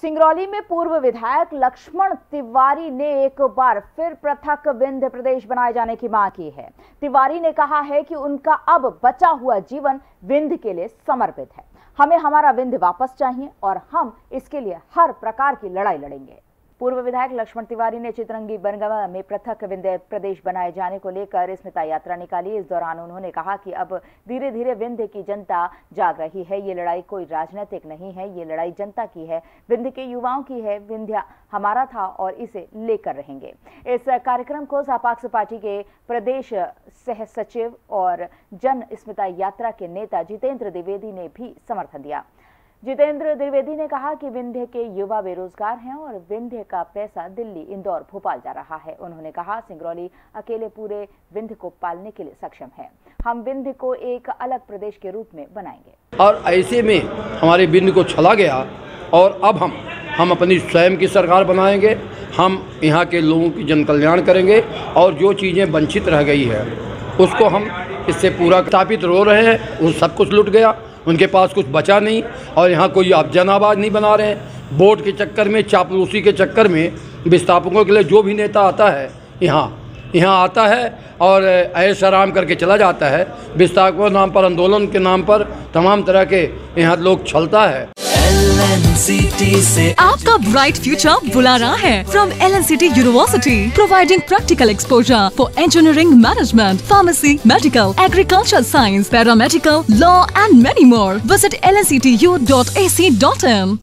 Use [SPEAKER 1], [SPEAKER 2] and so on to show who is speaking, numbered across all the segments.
[SPEAKER 1] सिंगरौली में पूर्व विधायक लक्ष्मण तिवारी ने एक बार फिर पृथक विंध्य प्रदेश बनाए जाने की मांग की है। तिवारी ने कहा है कि उनका अब बचा हुआ जीवन विंध्य के लिए समर्पित है। हमें हमारा विंध्य वापस चाहिए और हम इसके लिए हर प्रकार की लड़ाई लड़ेंगे। पूर्व विधायक लक्ष्मण तिवारी ने चितरंगी बनगांव में पृथक विंध्य प्रदेश बनाए जाने को लेकर स्मिता यात्रा निकाली। इस दौरान उन्होंने कहा कि अब धीरे धीरे विंध्य की जनता जाग रही है। ये लड़ाई कोई राजनीतिक नहीं है, ये लड़ाई जनता की है, विंध्य के युवाओं की है। विंध्य हमारा था और इसे लेकर रहेंगे। इस कार्यक्रम को सपाक्स पार्टी के प्रदेश सह सचिव और जन स्मिता यात्रा के नेता जितेंद्र द्विवेदी ने भी समर्थन दिया। जितेंद्र द्विवेदी ने कहा कि विंध्य के युवा बेरोजगार हैं और विंध्य का पैसा दिल्ली, इंदौर, भोपाल जा रहा है। उन्होंने कहा, सिंगरौली अकेले पूरे विंध्य को पालने के लिए सक्षम है। हम विंध्य को एक अलग प्रदेश के रूप में बनाएंगे।
[SPEAKER 2] और ऐसे में हमारे विंध्य को छला गया और अब हम अपनी स्वयं की सरकार बनाएंगे। हम यहाँ के लोगों की जन कल्याण करेंगे और जो चीज़ें वंचित रह गई है उसको हम इससे पूरा स्थापित रो रहे हैं। उन सब कुछ लुट गया, उनके पास कुछ बचा नहीं और यहाँ कोई आप जन आवाज़ नहीं बना रहे हैं। वोट के चक्कर में, चापलूसी के चक्कर में विस्थापकों के लिए जो भी नेता आता है यहाँ आता है और ऐश आराम करके चला जाता है। विस्थापकों के नाम पर, आंदोलन के नाम पर तमाम तरह के यहाँ लोग छलता है।
[SPEAKER 3] LNCT से आपका ब्राइट फ्यूचर बुला रहा है। From LNCT University, providing practical exposure for engineering, management, pharmacy, medical, agriculture science, paramedical, law and many more. Visit lnctu.ac.in।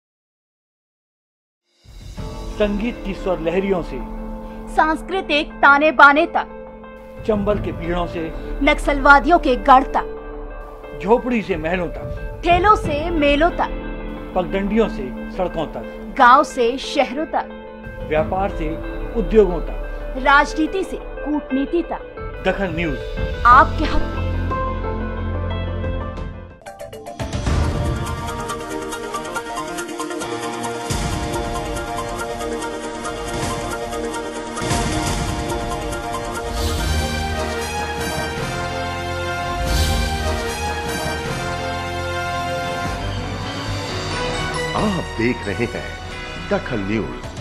[SPEAKER 4] संगीत की स्वर लहरियों से
[SPEAKER 1] सांस्कृतिक ताने बाने तक,
[SPEAKER 4] चंबल के पीड़ों से
[SPEAKER 1] नक्सलवादियों के गढ़ तक,
[SPEAKER 4] झोपड़ी से महलों तक,
[SPEAKER 1] ठेलों से मेलों तक,
[SPEAKER 4] पगडंडियों से सड़कों तक,
[SPEAKER 1] गांव से शहरों तक,
[SPEAKER 4] व्यापार से उद्योगों तक,
[SPEAKER 1] राजनीति से कूटनीति तक,
[SPEAKER 4] दखल न्यूज
[SPEAKER 1] आपके हक में।
[SPEAKER 5] आप देख रहे हैं दखल न्यूज।